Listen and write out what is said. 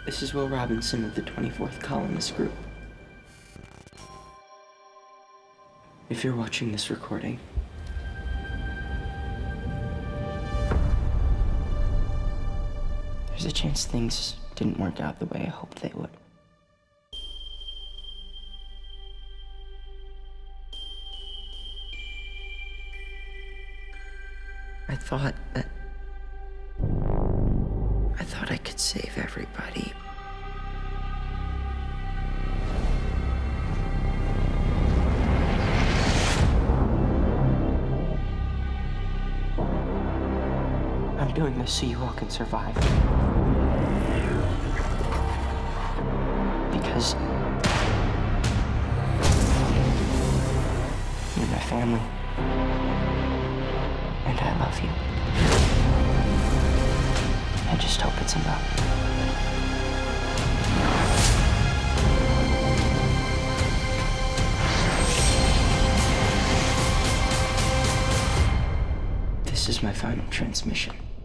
This is Will Robinson of the 24th Columnist Group. If you're watching this recording, there's a chance things didn't work out the way I hoped they would. I thought I could save everybody. I'm doing this so you all can survive. Because you're my family. And I love you. I just hope it's enough. This is my final transmission.